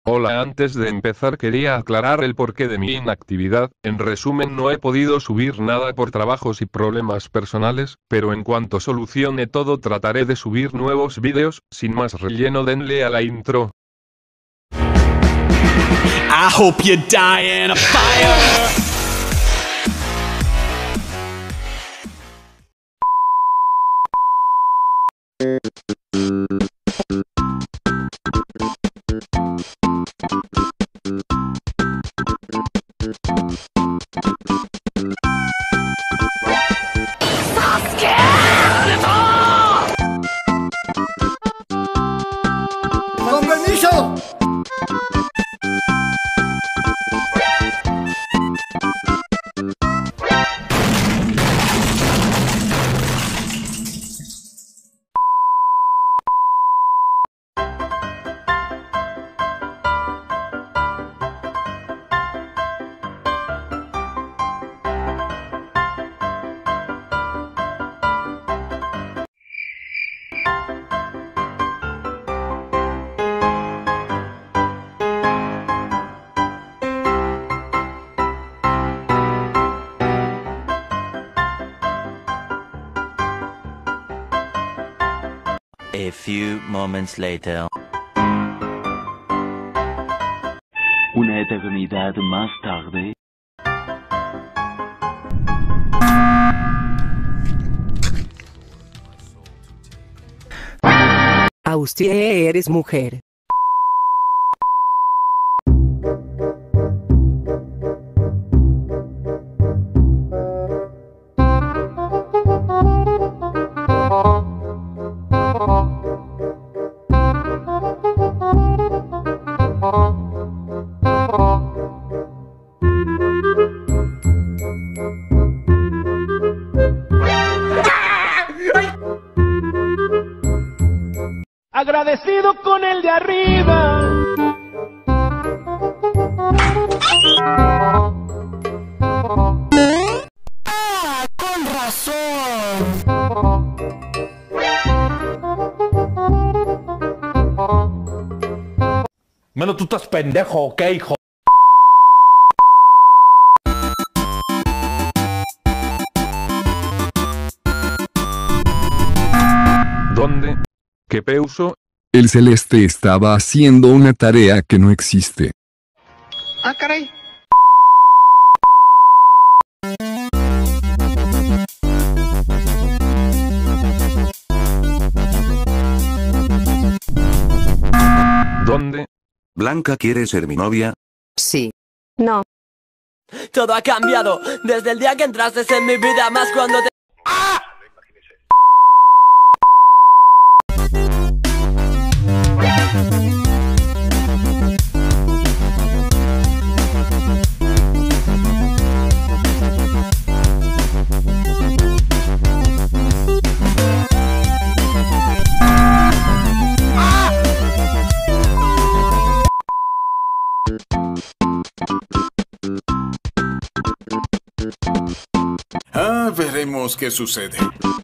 Hola, antes de empezar quería aclarar el porqué de mi inactividad. En resumen, no he podido subir nada por trabajos y problemas personales, pero en cuanto solucione todo trataré de subir nuevos vídeos. Sin más relleno, denle a la intro. I hope you die in a fire. ¡Con permiso! A few moments later. Una eternidad más tarde. Austin, eres mujer. Agradecido con el de arriba. ¡Con razón! Mano, tú estás pendejo, ¿ok, hijo? ¿Dónde? ¿Qué peuso? El celeste estaba haciendo una tarea que no existe. ¡Ah, caray! ¿Dónde? Blanca quiere ser mi novia. Sí. No. Todo ha cambiado desde el día que entraste en mi vida, más cuando te... Veremos qué sucede.